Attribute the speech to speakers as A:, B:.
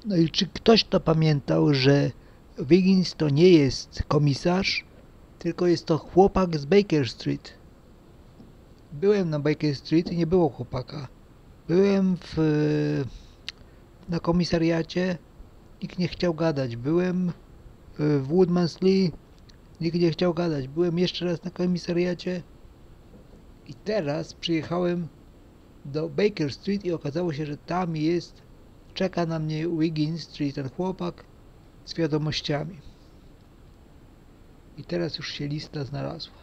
A: No i czy ktoś to pamiętał, że Wiggins to nie jest komisarz, tylko jest to chłopak z Baker Street. Byłem na Baker Street i nie było chłopaka. Byłem na komisariacie, nikt nie chciał gadać. Byłem w Woodman's Lee, nikt nie chciał gadać. Byłem jeszcze raz na komisariacie i teraz przyjechałem do Baker Street i okazało się, że tam czeka na mnie Wiggins, czyli ten chłopak z wiadomościami. I teraz już się lista znalazła.